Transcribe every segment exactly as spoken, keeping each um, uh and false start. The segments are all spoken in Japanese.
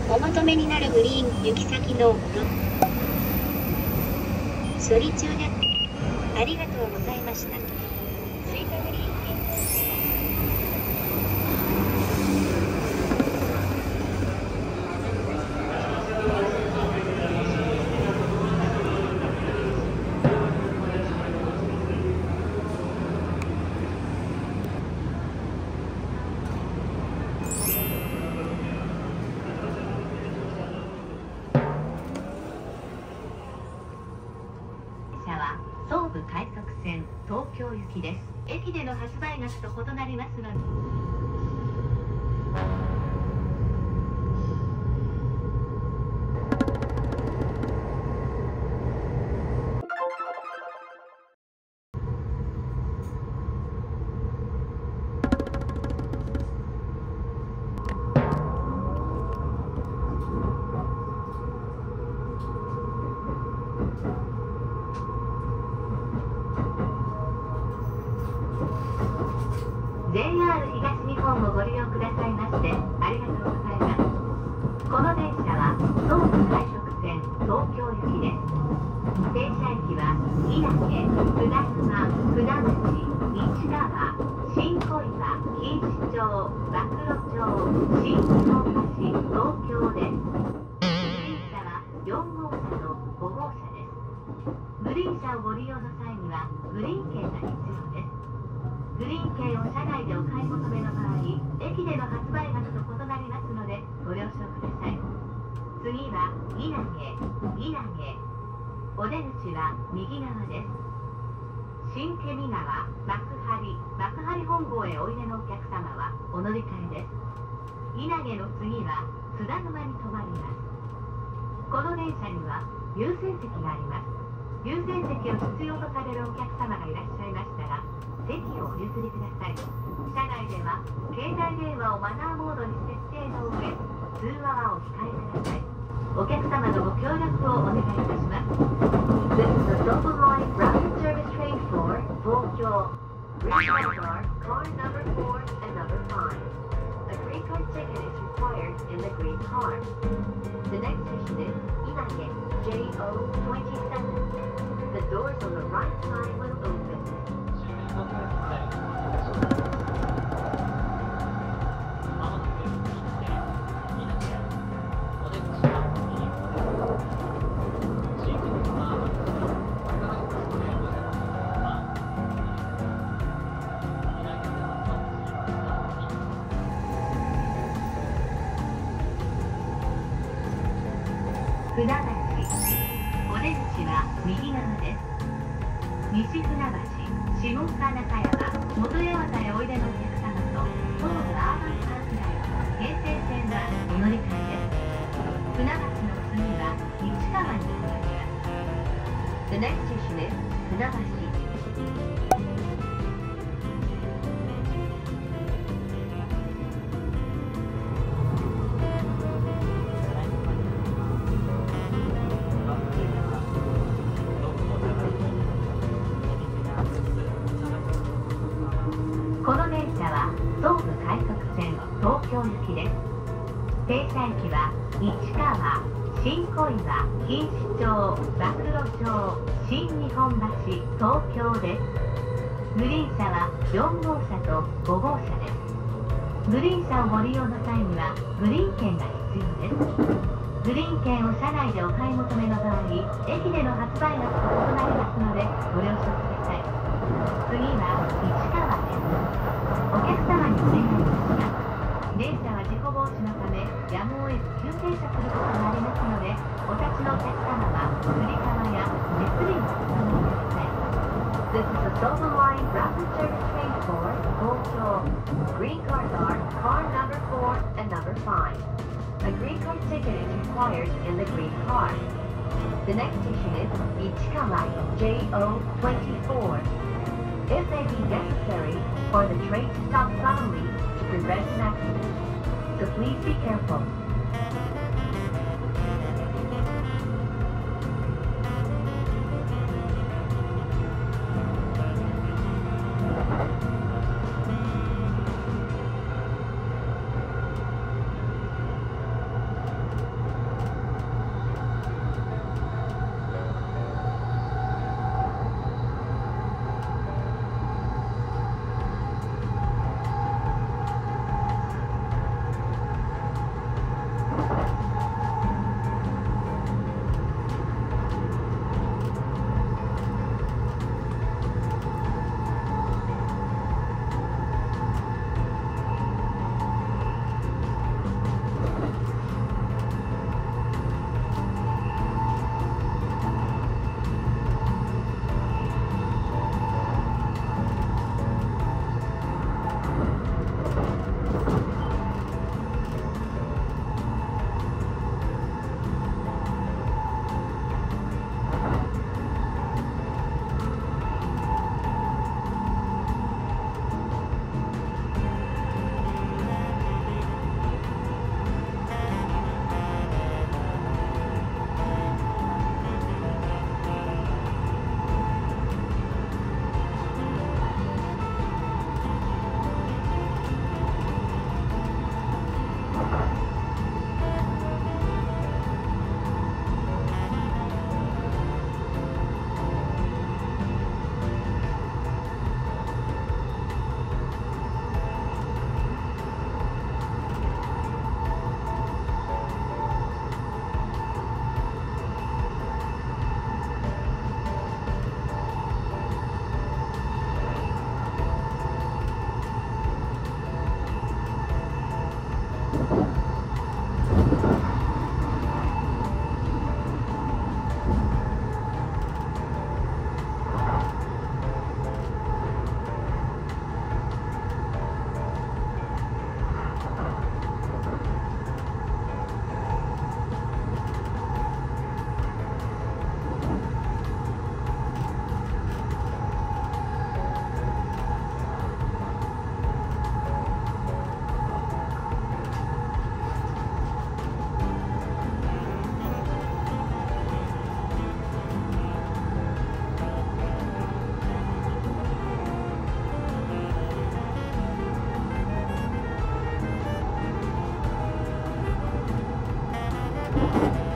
お求めになるグリーン行き先の処理中でありがとうございました。追加グリーン総武快速線東京行きです。駅での発売額と異なりますので。ジェイアール 東日本をご利用くださいましてありがとうございます。この電車は総武快速線東京行きです。停車駅は稲毛、船沼、船町、市川、新小岩、錦糸町、馬喰町、新日本橋、東京です。電車はよん号車とご号車です。グリーン車をご利用の際にはグリーン券が必要です。グリーン券を車内でお買い求めの場合、駅での発売額と異なりますのでご了承ください。次は稲毛、稲毛。お出口は右側です。新ケ見川、幕張、幕張本郷へおいでのお客様はお乗り換えです。稲毛の次は津田沼に停まります。この電車には優先席があります。優先席を必要とされるお客様がいらっしゃいましたら席をお譲りください。車内では携帯電話をマナーモードに設定の上、通話はお控えください。お客様のご協力をお願いいたします。This is a Double Line Rapid Service Train for Tokyo. Green card, car number four and number five. A green card ticket is required in the green car. The next station is Inage, J O twenty-seven. The doors on the right side will open.船橋、お出口は右側です。西船橋、下岡中山、元八幡へおいでのお客様と東武アーバンパークライン、京成線はお乗り換えです。船橋の次は市川に停まります。The next station is 船橋。この電車は総武快速線東京行きです。停車駅は市川、新小岩、錦糸町、馬喰町、新日本橋、東京です。グリーン車はよん号車とご号車です。グリーン車をご利用の際にはグリーン券が必要です。グリーン券を車内でお買い求めの場合、駅での発売額と異なりますのでご了承ください。次は市川です。お客様にお願いいたします。電車は事故防止のためやむを得ず急停車することがありますので、お立ちのお客様はつり革や手すりをお使いください。This is a Double Line Rapid Service Train for Tokyo. Green cars are car number four and number five. A green card ticket is required in the green car. The next station is Ichikawa, J O twenty-four.It may be necessary for the train to stop suddenly to prevent an accident, so please be careful. こ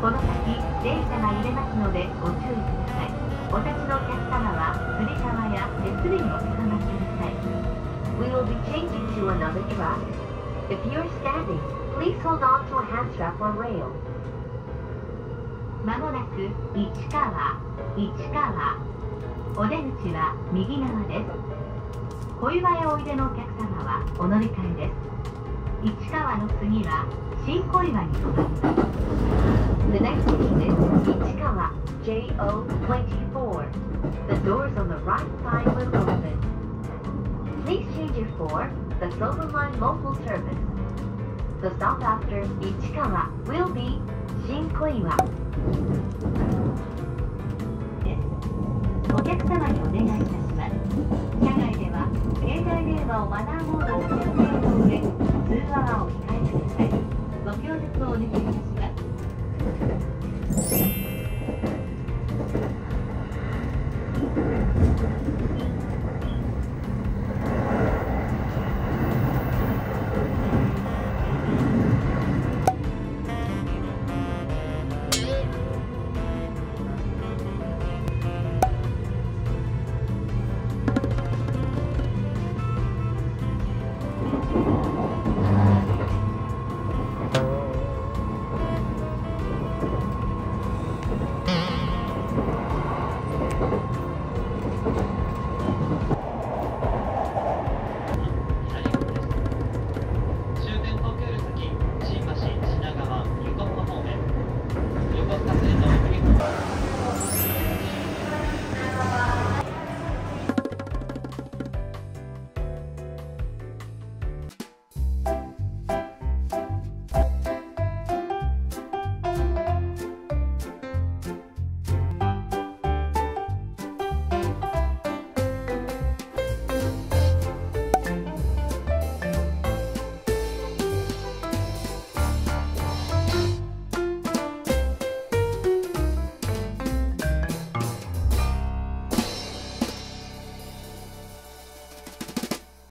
この先電車が揺れますのでご注意ください。お立ちのお客様はつり革や手すりにおつかまりください。 We will be changing to another track. If you're standing, please hold on to a hand strap or rail. まもなく市川、市川。お出口は右側です。小岩へおいでのお客様はお乗り換えです。市川の次は新小岩に停まります。The next station is Ichikawa, J O twenty-four. The doors on the right side will open. Please change it for the Silver Line local service. The stop after Ichikawa will be Shinkoiwa. お客様にお願いいたします。車内では携帯電話をマナーモードに設定の上、通話はお控えください。ご協力をお願いいたします。